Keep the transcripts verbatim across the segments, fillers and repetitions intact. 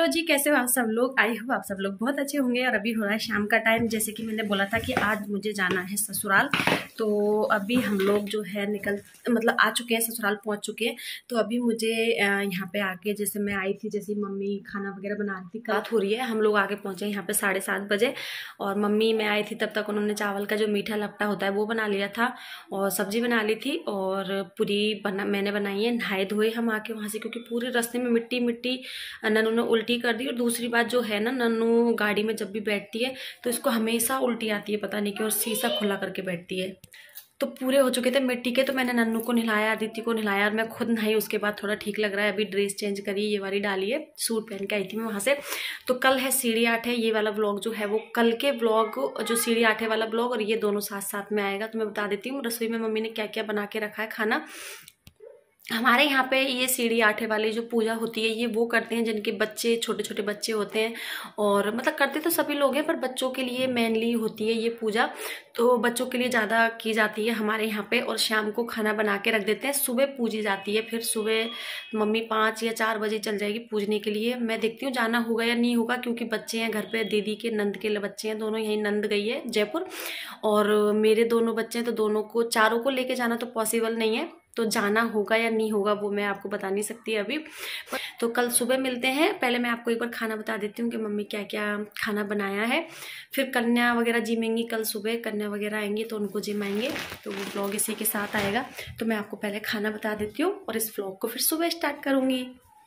Hello जी, कैसे हो आप सब लोग। आई हो आप सब लोग बहुत अच्छे होंगे। और अभी हो रहा है शाम का टाइम। जैसे कि मैंने बोला था कि आज मुझे जाना है ससुराल, तो अभी हम लोग जो है निकल मतलब आ चुके हैं, ससुराल पहुंच चुके हैं। तो अभी मुझे यहाँ पे आके, जैसे मैं आई थी, जैसे मम्मी खाना वगैरह बना रही थी, बात हो रही है, हम लोग आके पहुंचे यहाँ पे साढ़े सात बजे। और मम्मी मैं आई थी तब तक उन्होंने चावल का जो मीठा लपटा होता है वो बना लिया था, और सब्जी बना ली थी, और पूरी बना मैंने बनाई है। नहाए धोए हम आके वहाँ से, क्योंकि पूरे रास्ते में मिट्टी मिट्टी नन्नू ने उल्टी कर दी। और दूसरी बात जो है ना, नन्नू गाड़ी में जब भी बैठती है तो इसको हमेशा उल्टी आती है, पता नहीं क्यों, और शीशा खुला करके बैठती है। तो पूरे हो चुके थे मिट्टी के, तो मैंने नन्नू को नहलाया, अदिति को नहलाया, और मैं खुद नहाई। उसके बाद थोड़ा ठीक लग रहा है। अभी ड्रेस चेंज करी, ये वाली डाली है, सूट पहन के आई थी मैं वहाँ से। तो कल है सीढ़ी आठ है, ये वाला ब्लॉग जो है वो कल के ब्लॉग, जो सीढ़ी आठ है वाला ब्लॉग, और ये दोनों साथ साथ में आएगा। तो मैं बता देती हूँ रसोई में मम्मी ने क्या क्या बना के रखा है खाना। हमारे यहाँ पे ये सीढ़ी आठे वाली जो पूजा होती है, ये वो करते हैं जिनके बच्चे छोटे छोटे बच्चे होते हैं। और मतलब करते तो सभी लोग हैं, पर बच्चों के लिए मेनली होती है ये पूजा। तो बच्चों के लिए ज़्यादा की जाती है हमारे यहाँ पे। और शाम को खाना बना के रख देते हैं, सुबह पूजी जाती है। फिर सुबह मम्मी पाँच या चार बजे चल जाएगी पूजने के लिए। मैं देखती हूँ जाना होगा या नहीं होगा, क्योंकि बच्चे हैं घर पे, दीदी के नंद के बच्चे हैं दोनों, यहीं नंद गई है जयपुर, और मेरे दोनों बच्चे हैं। तो दोनों को, चारों को लेके जाना तो पॉसिबल नहीं है, तो जाना होगा या नहीं होगा वो मैं आपको बता नहीं सकती अभी। तो कल सुबह मिलते हैं। पहले मैं आपको एक बार खाना बता देती हूँ कि मम्मी क्या क्या खाना बनाया है। फिर कन्या वगैरह जिमेंगी, कल सुबह कन्या वगैरह आएंगी तो उनको जिमाएंगे, तो वो ब्लॉग इसी के साथ आएगा। तो मैं आपको पहले खाना बता देती हूँ और इस ब्लॉग को फिर सुबह स्टार्ट करूँगी।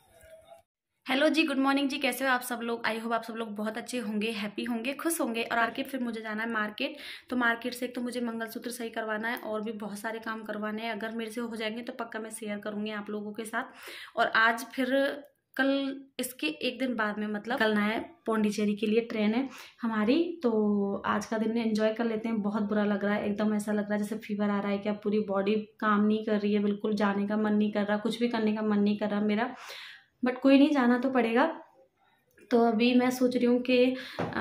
हेलो जी, गुड मॉर्निंग जी, कैसे हो आप सब लोग। आई होप आप सब लोग बहुत अच्छे होंगे, हैप्पी होंगे, खुश होंगे। और आके फिर मुझे जाना है मार्केट। तो मार्केट से एक तो मुझे मंगलसूत्र सही करवाना है, और भी बहुत सारे काम करवाने हैं। अगर मेरे से हो जाएंगे तो पक्का मैं शेयर करूंगी आप लोगों के साथ। और आज फिर कल इसके एक दिन बाद में मतलब कल ना है, पौंडीचेरी के लिए ट्रेन है हमारी। तो आज का दिन एंजॉय कर लेते हैं। बहुत बुरा लग रहा है, एकदम ऐसा लग रहा है जैसे फीवर आ रहा है, क्या पूरी बॉडी काम नहीं कर रही है, बिल्कुल जाने का मन नहीं कर रहा, कुछ भी करने का मन नहीं कर रहा मेरा, बट कोई नहीं, जाना तो पड़ेगा। तो अभी मैं सोच रही हूँ कि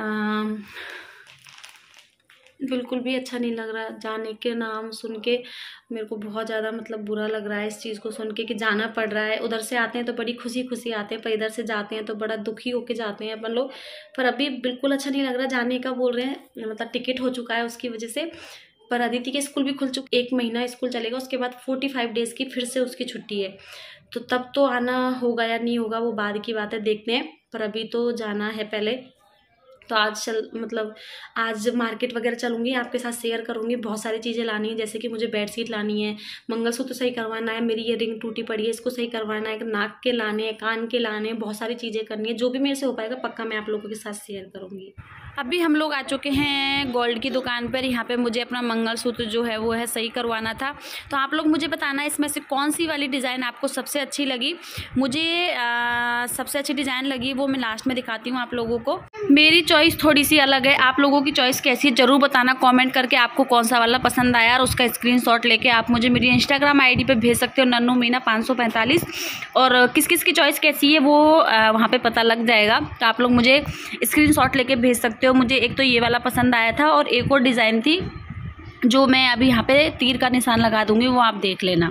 बिल्कुल भी अच्छा नहीं लग रहा जाने के नाम सुन के। मेरे को बहुत ज़्यादा मतलब बुरा लग रहा है इस चीज़ को सुन के कि जाना पड़ रहा है। उधर से आते हैं तो बड़ी खुशी खुशी आते हैं, पर इधर से जाते हैं तो बड़ा दुखी होके जाते हैं अपन लोग। पर अभी बिल्कुल अच्छा नहीं लग रहा जाने का, बोल रहे हैं मतलब टिकट हो चुका है उसकी वजह से। पर अदिति के स्कूल भी खुल चुके, एक महीना स्कूल चलेगा, उसके बाद फोर्टी फाइव डेज़ की फिर से उसकी छुट्टी है। तो तब तो आना होगा या नहीं होगा वो बाद की बात है, देखते हैं। पर अभी तो जाना है पहले। तो आज चल मतलब आज मार्केट वगैरह चलूँगी, आपके साथ शेयर करूँगी। बहुत सारी चीज़ें लानी है, जैसे कि मुझे बेडशीट लानी है, मंगलसूत्र सही करवाना है, मेरी ये रिंग टूटी पड़ी है इसको सही करवाना है, नाक के लाने हैं, कान के लाने हैं, बहुत सारी चीज़ें करनी है। जो भी मेरे से हो पाएगा पक्का मैं आप लोगों के साथ शेयर करूँगी। अभी हम लोग आ चुके हैं गोल्ड की दुकान पर। यहाँ पे मुझे अपना मंगलसूत्र जो है वो है सही करवाना था। तो आप लोग मुझे बताना इसमें से कौन सी वाली डिज़ाइन आपको सबसे अच्छी लगी। मुझे आ, सबसे अच्छी डिज़ाइन लगी वो मैं लास्ट में दिखाती हूँ आप लोगों को। मेरी चॉइस थोड़ी सी अलग है, आप लोगों की चॉइस कैसी है ज़रूर बताना कमेंट करके, आपको कौन सा वाला पसंद आया। और उसका स्क्रीनशॉट लेके आप मुझे मेरी इंस्टाग्राम आईडी पे भेज सकते हो, नन्नू मीना पाँच सौ पैंतालीस। और किस किस की चॉइस कैसी है वो वहाँ पे पता लग जाएगा। तो आप लोग मुझे स्क्रीनशॉट लेके भेज सकते हो। मुझे एक तो ये वाला पसंद आया था, और एक और डिज़ाइन थी जो मैं अभी यहाँ पे तीर का निशान लगा दूँगी, वो आप देख लेना।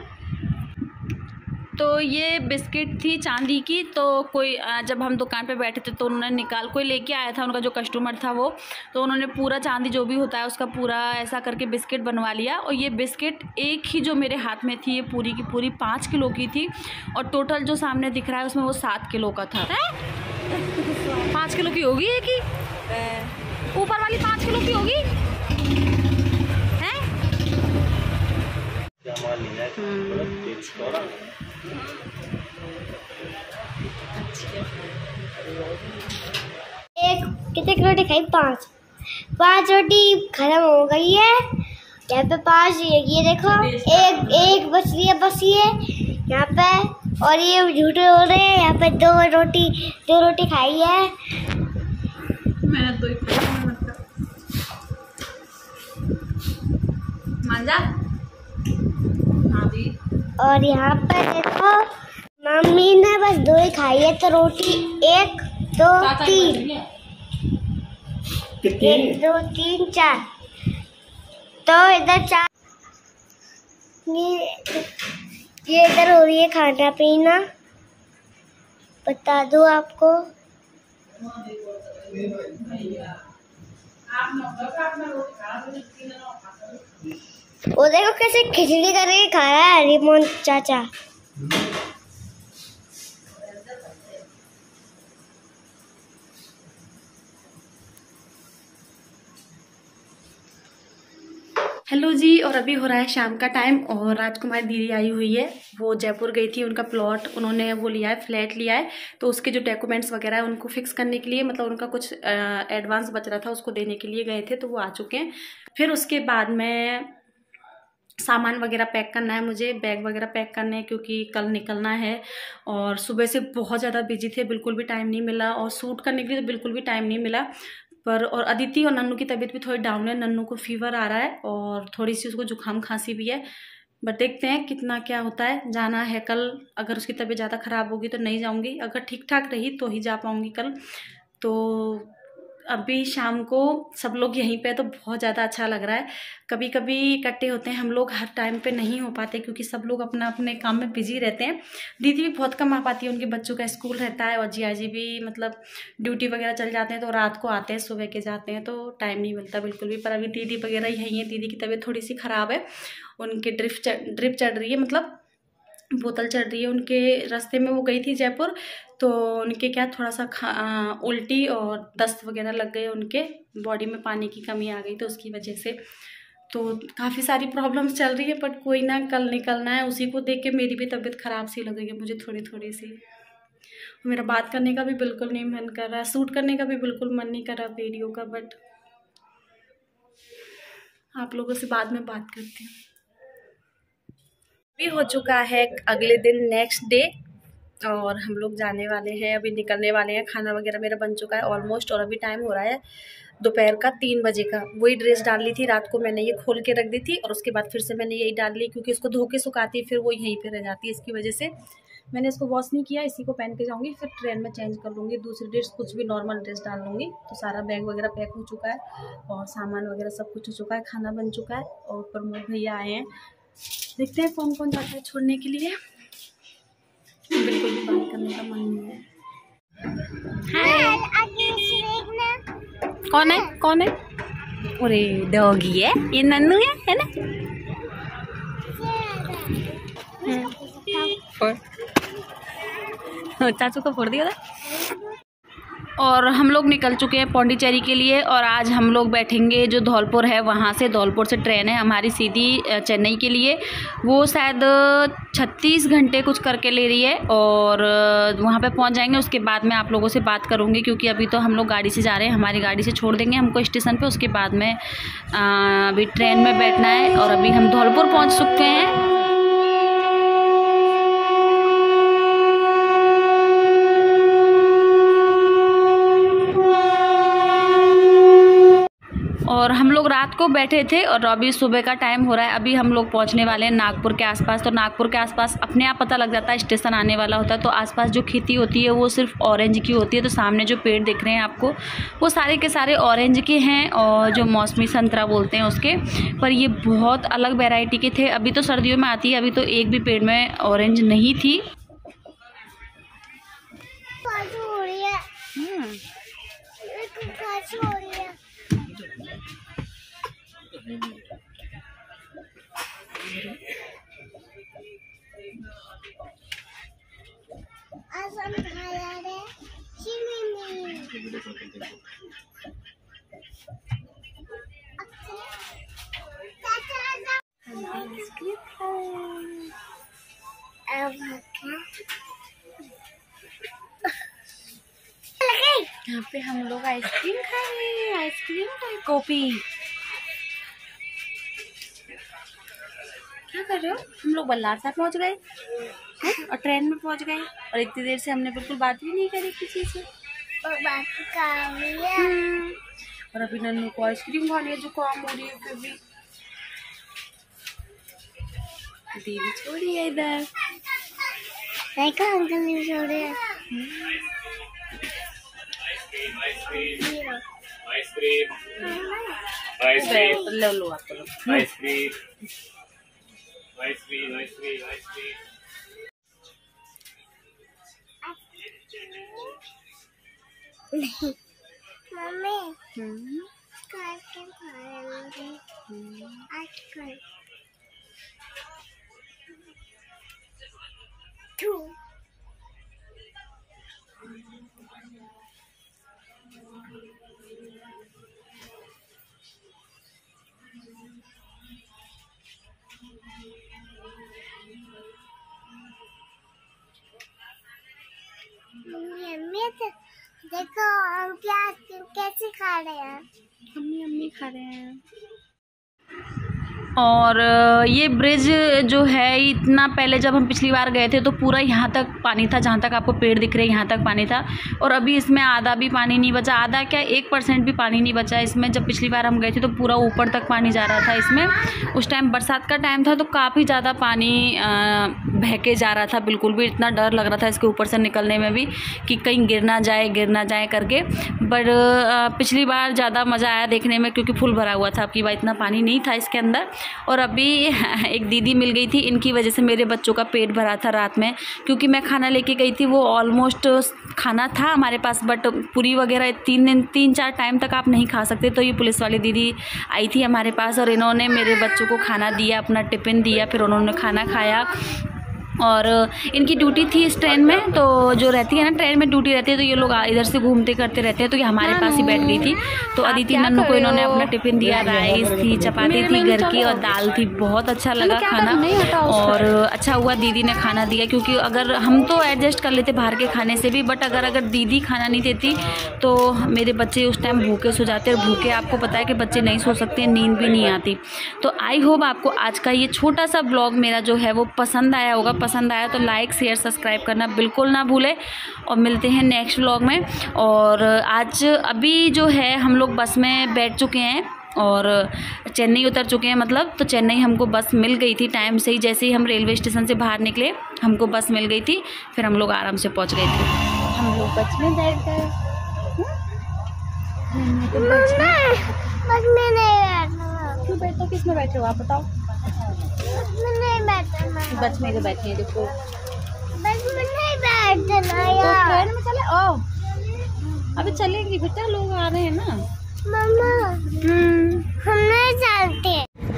तो ये बिस्किट थी चांदी की। तो कोई जब हम दुकान पे बैठे थे तो उन्होंने निकाल, कोई लेके आया था उनका जो कस्टमर था वो, तो उन्होंने पूरा चांदी जो भी होता है उसका पूरा ऐसा करके बिस्किट बनवा लिया। और ये बिस्किट एक ही जो मेरे हाथ में थी, ये पूरी की पूरी पाँच किलो की थी, और टोटल जो सामने दिख रहा है उसमें वो सात किलो का था। पाँच किलो की होगी एक ही, ऊपर वाली पाँच किलो की होगी है। एक कितने की रोटी खाई? पाँच पाँच रोटी खत्म हो गई है। यहाँ पे पाँच, ये देखो एक एक बच रही है बस ये यहाँ पे। और ये झूठे हो रहे हैं, यहाँ पे दो रोटी दो रोटी खाई है मैंने तो एक मांजा। और यहाँ पे देखो मम्मी ने बस दो ही खाई है, तो रोटी एक दो तीन, एक दो तीन चार, तो इधर चार। ये ये इधर हो रही है खाना पीना, बता दो आपको। वो देखो कैसे खिचड़ी करके खा रहा है रिमोन चाचा। हेलो जी, और अभी हो रहा है शाम का टाइम और राजकुमारी दीदी आई हुई है। वो जयपुर गई थी, उनका प्लॉट उन्होंने वो लिया है, फ्लैट लिया है, तो उसके जो डॉक्यूमेंट्स वगैरह है उनको फिक्स करने के लिए, मतलब उनका कुछ एडवांस बच रहा था उसको देने के लिए गए थे, तो वो आ चुके हैं। फिर उसके बाद में सामान वगैरह पैक करना है, मुझे बैग वगैरह पैक करने हैं क्योंकि कल निकलना है। और सुबह से बहुत ज़्यादा बिजी थे, बिल्कुल भी टाइम नहीं मिला, और शूट करने के लिए तो बिल्कुल भी टाइम नहीं मिला। पर और अदिति और नन्नू की तबीयत भी थोड़ी डाउन है, नन्नू को फीवर आ रहा है और थोड़ी सी उसको जुकाम खांसी भी है। बट देखते हैं कितना क्या होता है। जाना है कल, अगर उसकी तबीयत ज़्यादा ख़राब होगी तो नहीं जाऊँगी, अगर ठीक ठाक रही तो ही जा पाऊँगी कल। तो अभी शाम को सब लोग यहीं पे, तो बहुत ज़्यादा अच्छा लग रहा है। कभी कभी इकट्ठे होते हैं हम लोग, हर टाइम पे नहीं हो पाते क्योंकि सब लोग अपना अपने काम में बिजी रहते हैं। दीदी भी बहुत कम आ पाती है, उनके बच्चों का स्कूल रहता है, और जिया जी भी मतलब ड्यूटी वगैरह चल जाते हैं, तो रात को आते हैं, सुबह के जाते हैं, तो टाइम नहीं मिलता बिल्कुल भी। पर अभी दीदी वगैरह यहीं है, दीदी की तबीयत थोड़ी सी ख़राब है, उनकी ड्रिप ड्रिप चढ़ रही है, मतलब बोतल चढ़ रही है उनके। रास्ते में वो गई थी जयपुर, तो उनके क्या थोड़ा सा खा उल्टी और दस्त वगैरह लग गए, उनके बॉडी में पानी की कमी आ गई, तो उसकी वजह से तो काफ़ी सारी प्रॉब्लम्स चल रही है। बट कोई ना, कल निकलना है। उसी को देख के मेरी भी तबीयत ख़राब सी लग रही है मुझे थोड़ी थोड़ी सी। मेरा बात करने का भी बिल्कुल नहीं मन कर रहा, शूट करने का भी बिल्कुल मन नहीं कर रहा वीडियो का। बट आप लोगों से बाद में बात करती हूँ। भी हो चुका है अगले दिन, नेक्स्ट डे, और हम लोग जाने वाले हैं, अभी निकलने वाले हैं। खाना वगैरह मेरा बन चुका है ऑलमोस्ट, और अभी टाइम हो रहा है दोपहर का तीन बजे का। वही ड्रेस डाल ली थी रात को मैंने, ये खोल के रख दी थी, और उसके बाद फिर से मैंने यही डाल ली क्योंकि इसको धो के सुखाती है, फिर वो यहीं पे रह जाती है। इसकी वजह से मैंने इसको वॉश नहीं किया, इसी को पहन के जाऊँगी, फिर ट्रेन में चेंज कर लूँगी, दूसरी ड्रेस कुछ भी नॉर्मल ड्रेस डाल लूँगी। तो सारा बैग वगैरह पैक हो चुका है और सामान वगैरह सब कुछ हो चुका है, खाना बन चुका है, और प्रमोद भैया आए हैं। देखते हैं कौन कौन जाता है छोड़ने के लिए। बिल्कुल भी बात करने का मन नहीं है। कौन है कौन है? अरे डॉगी है, ये नन्नू है, है ना? चाचू को फोड़ दिया था। और हम लोग निकल चुके हैं पौंडीचेरी के लिए, और आज हम लोग बैठेंगे जो धौलपुर है वहाँ से, धौलपुर से ट्रेन है हमारी सीधी चेन्नई के लिए। वो शायद छत्तीस घंटे कुछ करके ले रही है, और वहाँ पे पहुँच जाएंगे। उसके बाद मैं आप लोगों से बात करूँगी क्योंकि अभी तो हम लोग गाड़ी से जा रहे हैं, हमारी गाड़ी से छोड़ देंगे हमको स्टेशन पे। उसके बाद में अभी ट्रेन में बैठना है, और अभी हम धौलपुर पहुँच चुके हैं। और हम लोग रात को बैठे थे और अभी सुबह का टाइम हो रहा है। अभी हम लोग पहुंचने वाले हैं नागपुर के आसपास। तो नागपुर के आसपास अपने आप पता लग जाता है स्टेशन आने वाला होता है। तो आसपास जो खेती होती है वो सिर्फ ऑरेंज की होती है। तो सामने जो पेड़ दिख रहे हैं आपको वो सारे के सारे ऑरेंज के हैं, और जो मौसमी संतरा बोलते हैं उसके। पर ये बहुत अलग वैरायटी के थे। अभी तो सर्दियों में आती है, अभी तो एक भी पेड़ में ऑरेंज नहीं थी। यहाँ पे हम लोग आइसक्रीम खा रहे हैं, आइसक्रीम खाए, कॉफी। क्या कर रहे हो? हम लोग बल्लार साहब पहुँच गए और ट्रेन में पहुँच गए, और इतनी देर से हमने बिल्कुल बात भी नहीं करी किसी से। बात कर है। और अभी नन्नू को आइसक्रीम खानी है, जो काम हो रही है। फिर भी दीदी छोड़ी है इधर, देखा अंकल नहीं छोड़े। आइसक्रीम आइसक्रीम आइसक्रीम लो लो आप लो आइसक्रीम आइसक्रीम आइसक्रीम आइसक्रीम। नहीं मम्मी हम्म, करके खाएंगे आजकल टू मम्मी तो देखो हम क्या कैसे खा रहे हैं। अम्मी अम्मी खा रहे हैं। और ये ब्रिज जो है इतना पहले जब हम पिछली बार गए थे तो पूरा यहाँ तक पानी था, जहाँ तक आपको पेड़ दिख रहे हैं यहाँ तक पानी था। और अभी इसमें आधा भी पानी नहीं बचा, आधा क्या एक परसेंट भी पानी नहीं बचा इसमें। जब पिछली बार हम गए थे तो पूरा ऊपर तक पानी जा रहा था इसमें। उस टाइम बरसात का टाइम था तो काफ़ी ज़्यादा पानी बह के जा रहा था, बिल्कुल भी इतना डर लग रहा था इसके ऊपर से निकलने में भी कि कहीं गिर ना जाए गिर ना जाए करके। बट पिछली बार ज़्यादा मज़ा आया देखने में क्योंकि फुल भरा हुआ था, अब की बार इतना पानी नहीं था इसके अंदर। और अभी एक दीदी मिल गई थी, इनकी वजह से मेरे बच्चों का पेट भरा था रात में, क्योंकि मैं खाना लेके गई थी। वो ऑलमोस्ट खाना था हमारे पास बट पूरी वगैरह तीन दिन तीन चार टाइम तक आप नहीं खा सकते। तो ये पुलिस वाली दीदी आई थी हमारे पास और इन्होंने मेरे बच्चों को खाना दिया, अपना टिफ़िन दिया, फिर उन्होंने खाना खाया। और इनकी ड्यूटी थी इस ट्रेन में, तो जो रहती है ना ट्रेन में ड्यूटी रहती है तो ये लोग इधर से घूमते करते रहते हैं। तो ये हमारे पास ही बैठ गई थी। तो अदिति नन्नू को इन्होंने अपना टिफ़िन दिया, राइस थी, चपाती थी घर की और दाल थी। बहुत अच्छा लगा खाना और अच्छा हुआ दीदी ने खाना दिया, क्योंकि अगर हम तो एडजस्ट कर लेते बाहर के खाने से भी, बट अगर अगर दीदी खाना नहीं देती तो मेरे बच्चे उस टाइम भूखे सो जाते। और भूखे आपको पता है कि बच्चे नहीं सो सकते, नींद भी नहीं आती। तो आई होप आपको आज का ये छोटा सा ब्लॉग मेरा जो है वो पसंद आया होगा। पसंद आया तो लाइक शेयर सब्सक्राइब करना बिल्कुल ना भूलें और मिलते हैं नेक्स्ट व्लॉग में। और आज अभी जो है हम लोग बस में बैठ चुके हैं और चेन्नई उतर चुके हैं, मतलब तो चेन्नई हमको बस मिल गई थी टाइम से ही। जैसे ही हम रेलवे स्टेशन से बाहर निकले हमको बस मिल गई थी, फिर हम लोग आराम से पहुंच गए थे। हम लोग बस में बैठ गए। बस में नहीं बैठना। क्यों बैठो, किस में बैठे हो आप बताओ? बस में नहीं बैठना। बस में तो बैठे हैं, देखो बस में नहीं बैठना तो यार। ट्रेन में चले। ओ अभी चलेंगी बेटा, लोग आ रहे हैं ना। मम्मा हम नहीं चलते।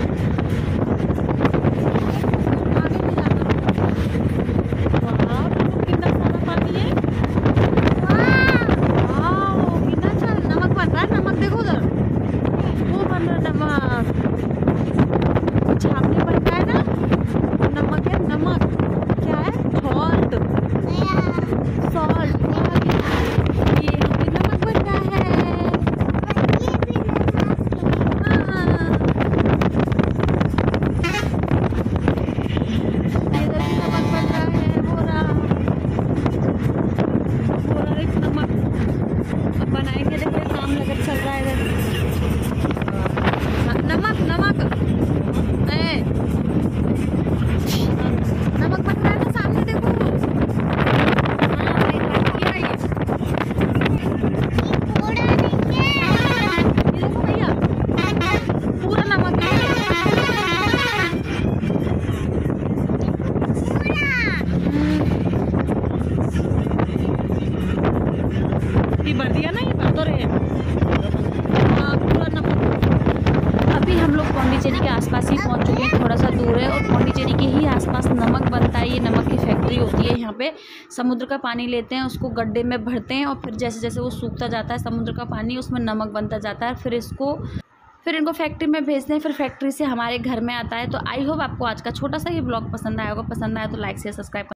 पौंडीचेरी के आसपास ही पहुंच चुके हैं, थोड़ा सा दूर है। और पौंडीचेरी के ही आसपास नमक बनता है, ये नमक की फैक्ट्री होती है यहाँ पे। समुद्र का पानी लेते हैं, उसको गड्ढे में भरते हैं और फिर जैसे जैसे वो सूखता जाता है समुद्र का पानी, उसमें नमक बनता जाता है। फिर इसको फिर इनको फैक्ट्री में भेजते हैं, फिर फैक्ट्री से हमारे घर में आता है। तो आई होप आपको आज का छोटा सा ये ब्लॉग पसंद आया होगा। पसंद आया तो लाइक शेयर सब्सक्राइब